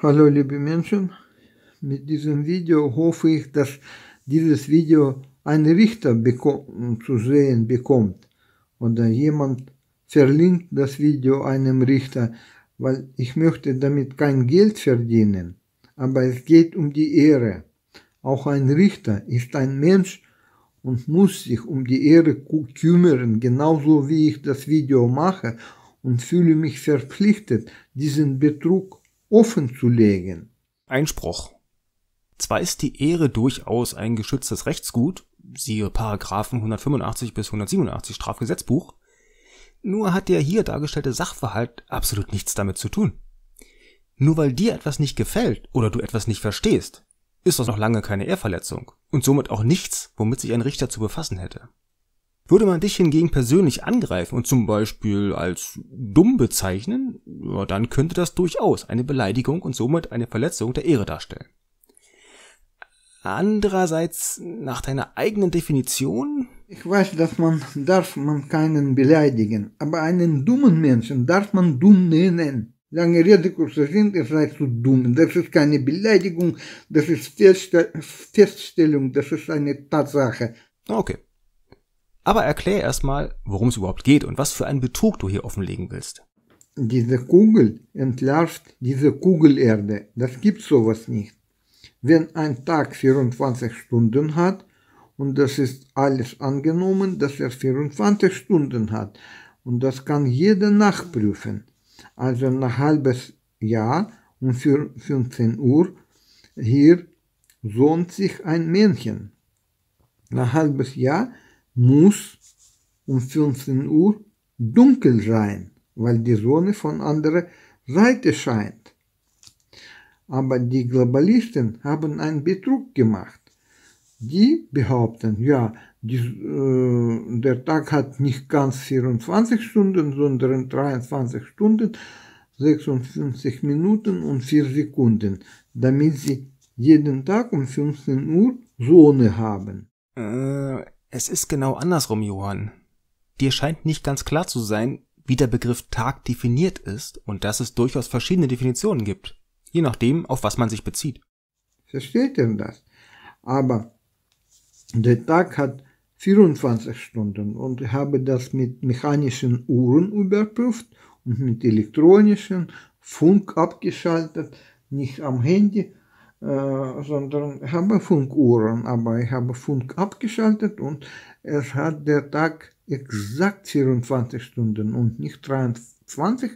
Hallo liebe Menschen, mit diesem Video hoffe ich, dass dieses Video ein Richter zu sehen bekommt oder jemand verlinkt das Video einem Richter, weil ich möchte damit kein Geld verdienen, aber es geht um die Ehre. Auch ein Richter ist ein Mensch und muss sich um die Ehre kümmern, genauso wie ich das Video mache, und fühle mich verpflichtet, diesen Betrug offen zu legen. Einspruch. Zwar ist die Ehre durchaus ein geschütztes Rechtsgut, siehe Paragraphen 185 bis 187 Strafgesetzbuch, nur hat der hier dargestellte Sachverhalt absolut nichts damit zu tun. Nur weil dir etwas nicht gefällt oder du etwas nicht verstehst, ist das noch lange keine Ehrverletzung und somit auch nichts, womit sich ein Richter zu befassen hätte. Würde man dich hingegen persönlich angreifen und zum Beispiel als dumm bezeichnen, ja, dann könnte das durchaus eine Beleidigung und somit eine Verletzung der Ehre darstellen. Andererseits, nach deiner eigenen Definition... Ich weiß, dass man keinen beleidigen, aber einen dummen Menschen darf man dumm nennen. Lange Rede, kurzer Sinn, ihr seid zu dumm. Das ist keine Beleidigung, das ist Feststellung, das ist eine Tatsache. Okay. Aber erklär erstmal, worum es überhaupt geht und was für einen Betrug du hier offenlegen willst. Diese Kugel entlarvt diese Kugelerde. Das gibt sowas nicht. Wenn ein Tag 24 Stunden hat, und das ist alles angenommen, dass er 24 Stunden hat, und das kann jeder nachprüfen. Also nach halbes Jahr um 15 Uhr hier sonnt sich ein Männchen. Nach halbes Jahr muss um 15 Uhr dunkel sein, weil die Sonne von anderer Seite scheint. Aber die Globalisten haben einen Betrug gemacht. Die behaupten, ja, der Tag hat nicht ganz 24 Stunden, sondern 23 Stunden, 56 Minuten und 4 Sekunden, damit sie jeden Tag um 15 Uhr Sonne haben. Es ist genau andersrum, Johann. Dir scheint nicht ganz klar zu sein, wie der Begriff Tag definiert ist und dass es durchaus verschiedene Definitionen gibt, je nachdem, auf was man sich bezieht. Versteht ihr das? Aber der Tag hat 24 Stunden und ich habe das mit mechanischen Uhren überprüft und mit elektronischen, Funk abgeschaltet, nicht am Handy, sondern ich habe Funkuhren, aber ich habe Funk abgeschaltet und es hat der Tag exakt 24 Stunden und nicht 23,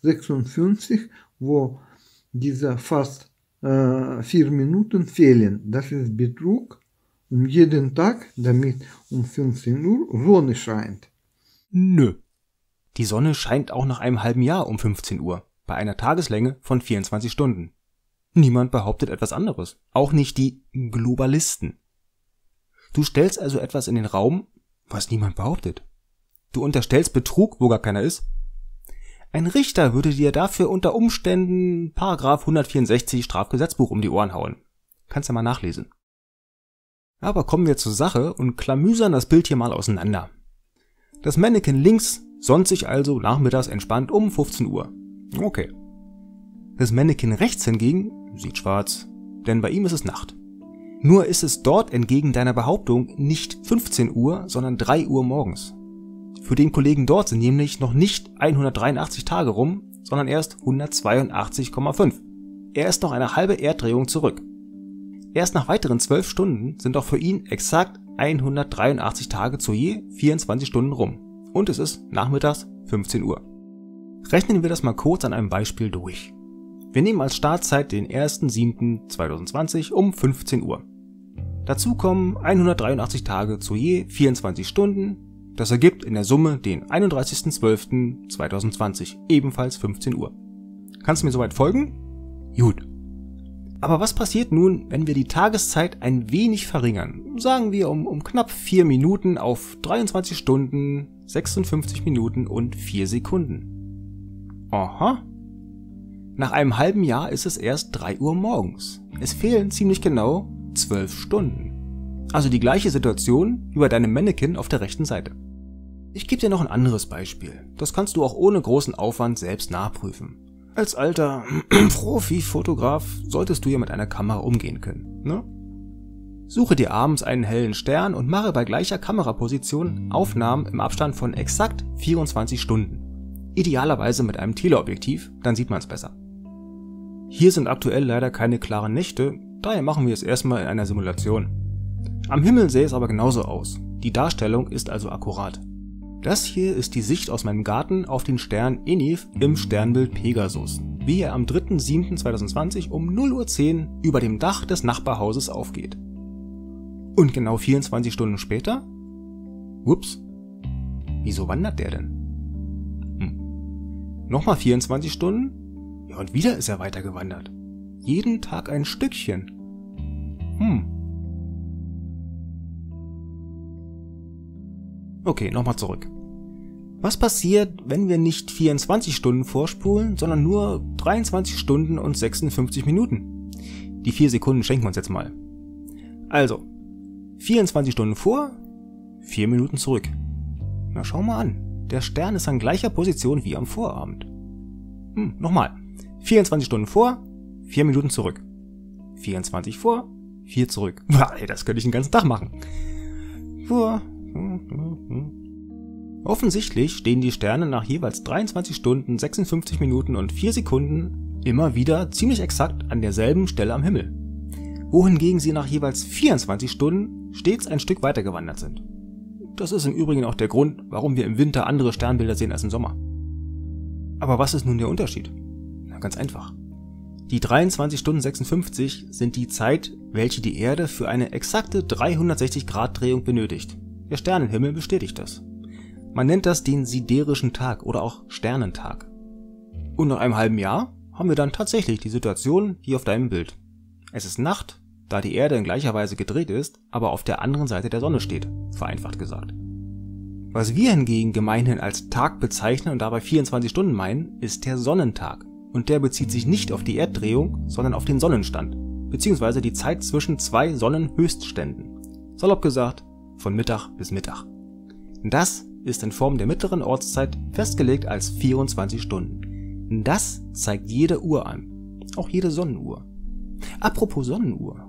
56, wo diese fast 4 Minuten fehlen. Das ist Betrug um jeden Tag, damit um 15 Uhr Sonne scheint. Nö. Die Sonne scheint auch nach einem halben Jahr um 15 Uhr, bei einer Tageslänge von 24 Stunden. Niemand behauptet etwas anderes, auch nicht die Globalisten. Du stellst also etwas in den Raum, was niemand behauptet. Du unterstellst Betrug, wo gar keiner ist. Ein Richter würde dir dafür unter Umständen Paragraph 164 Strafgesetzbuch um die Ohren hauen. Kannst ja mal nachlesen. Aber kommen wir zur Sache und klamüsern das Bild hier mal auseinander. Das Mannequin links sonnt sich also nachmittags entspannt um 15 Uhr. Okay. Das Mannequin rechts hingegen sieht schwarz, denn bei ihm ist es Nacht. Nur ist es dort entgegen deiner Behauptung nicht 15 Uhr, sondern 3 Uhr morgens. Für den Kollegen dort sind nämlich noch nicht 183 Tage rum, sondern erst 182,5. Er ist noch eine halbe Erddrehung zurück. Erst nach weiteren 12 Stunden sind auch für ihn exakt 183 Tage zu je 24 Stunden rum. Und es ist nachmittags 15 Uhr. Rechnen wir das mal kurz an einem Beispiel durch. Wir nehmen als Startzeit den 1.7.2020 um 15 Uhr. Dazu kommen 183 Tage zu je 24 Stunden. Das ergibt in der Summe den 31.12.2020, ebenfalls 15 Uhr. Kannst du mir soweit folgen? Gut. Aber was passiert nun, wenn wir die Tageszeit ein wenig verringern? Sagen wir um knapp 4 Minuten auf 23 Stunden, 56 Minuten und 4 Sekunden. Aha. Nach einem halben Jahr ist es erst 3 Uhr morgens. Es fehlen ziemlich genau 12 Stunden. Also die gleiche Situation wie bei deinem Mannequin auf der rechten Seite. Ich gebe dir noch ein anderes Beispiel. Das kannst du auch ohne großen Aufwand selbst nachprüfen. Als alter Profi-Fotograf solltest du ja mit einer Kamera umgehen können, ne? Suche dir abends einen hellen Stern und mache bei gleicher Kameraposition Aufnahmen im Abstand von exakt 24 Stunden. Idealerweise mit einem Teleobjektiv, dann sieht man es besser. Hier sind aktuell leider keine klaren Nächte, daher machen wir es erstmal in einer Simulation. Am Himmel sähe es aber genauso aus. Die Darstellung ist also akkurat. Das hier ist die Sicht aus meinem Garten auf den Stern Enif im Sternbild Pegasus, wie er am 3.7.2020 um 0:10 Uhr über dem Dach des Nachbarhauses aufgeht. Und genau 24 Stunden später? Ups. Wieso wandert der denn? Nochmal 24 Stunden? Ja, und wieder ist er weiter gewandert. Jeden Tag ein Stückchen. Okay, nochmal zurück. Was passiert, wenn wir nicht 24 Stunden vorspulen, sondern nur 23 Stunden und 56 Minuten? Die 4 Sekunden schenken wir uns jetzt mal. Also, 24 Stunden vor, 4 Minuten zurück. Na, schau mal an. Der Stern ist an gleicher Position wie am Vorabend. Nochmal. 24 Stunden vor, 4 Minuten zurück. 24 vor, 4 zurück. Das könnte ich den ganzen Tag machen. Offensichtlich stehen die Sterne nach jeweils 23 Stunden, 56 Minuten und 4 Sekunden immer wieder ziemlich exakt an derselben Stelle am Himmel. Wohingegen sie nach jeweils 24 Stunden stets ein Stück weiter gewandert sind. Das ist im Übrigen auch der Grund, warum wir im Winter andere Sternbilder sehen als im Sommer. Aber was ist nun der Unterschied? Na, ganz einfach. Die 23 Stunden 56 sind die Zeit, welche die Erde für eine exakte 360-Grad-Drehung benötigt. Der Sternenhimmel bestätigt das. Man nennt das den siderischen Tag oder auch Sternentag. Und nach einem halben Jahr haben wir dann tatsächlich die Situation wie auf deinem Bild. Es ist Nacht, da die Erde in gleicher Weise gedreht ist, aber auf der anderen Seite der Sonne steht, vereinfacht gesagt. Was wir hingegen gemeinhin als Tag bezeichnen und dabei 24 Stunden meinen, ist der Sonnentag. Und der bezieht sich nicht auf die Erddrehung, sondern auf den Sonnenstand, beziehungsweise die Zeit zwischen 2 Sonnenhöchstständen. Salopp gesagt, von Mittag bis Mittag. Das ist in Form der mittleren Ortszeit festgelegt als 24 Stunden. Das zeigt jede Uhr an, auch jede Sonnenuhr. Apropos Sonnenuhr.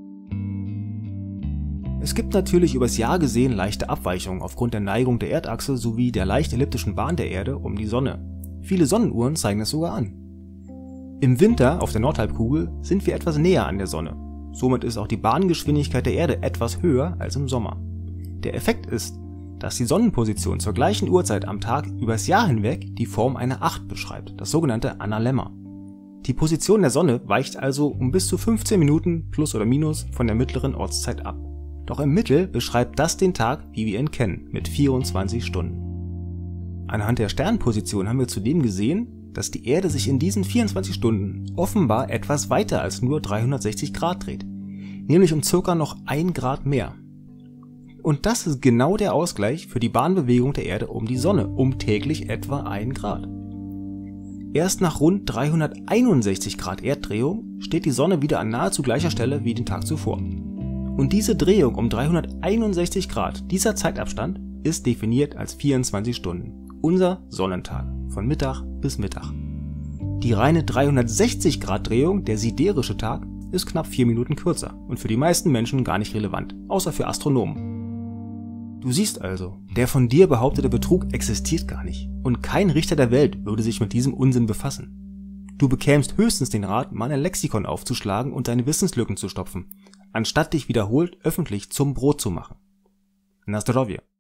Es gibt natürlich übers Jahr gesehen leichte Abweichungen aufgrund der Neigung der Erdachse sowie der leicht elliptischen Bahn der Erde um die Sonne. Viele Sonnenuhren zeigen es sogar an. Im Winter auf der Nordhalbkugel sind wir etwas näher an der Sonne. Somit ist auch die Bahngeschwindigkeit der Erde etwas höher als im Sommer. Der Effekt ist, dass die Sonnenposition zur gleichen Uhrzeit am Tag übers Jahr hinweg die Form einer 8 beschreibt, das sogenannte Analemma. Die Position der Sonne weicht also um bis zu 15 Minuten plus oder minus von der mittleren Ortszeit ab. Doch im Mittel beschreibt das den Tag, wie wir ihn kennen, mit 24 Stunden. Anhand der Sternposition haben wir zudem gesehen, dass die Erde sich in diesen 24 Stunden offenbar etwas weiter als nur 360 Grad dreht, nämlich um circa noch 1 Grad mehr. Und das ist genau der Ausgleich für die Bahnbewegung der Erde um die Sonne, um täglich etwa 1 Grad. Erst nach rund 361 Grad Erddrehung steht die Sonne wieder an nahezu gleicher Stelle wie den Tag zuvor. Und diese Drehung um 361 Grad, dieser Zeitabstand, ist definiert als 24 Stunden. Unser Sonnentag, von Mittag bis Mittag. Die reine 360 Grad Drehung, der siderische Tag, ist knapp 4 Minuten kürzer und für die meisten Menschen gar nicht relevant, außer für Astronomen. Du siehst also, der von dir behauptete Betrug existiert gar nicht und kein Richter der Welt würde sich mit diesem Unsinn befassen. Du bekämst höchstens den Rat, mal ein Lexikon aufzuschlagen und deine Wissenslücken zu stopfen, anstatt dich wiederholt öffentlich zum Brot zu machen. Na zdrowie.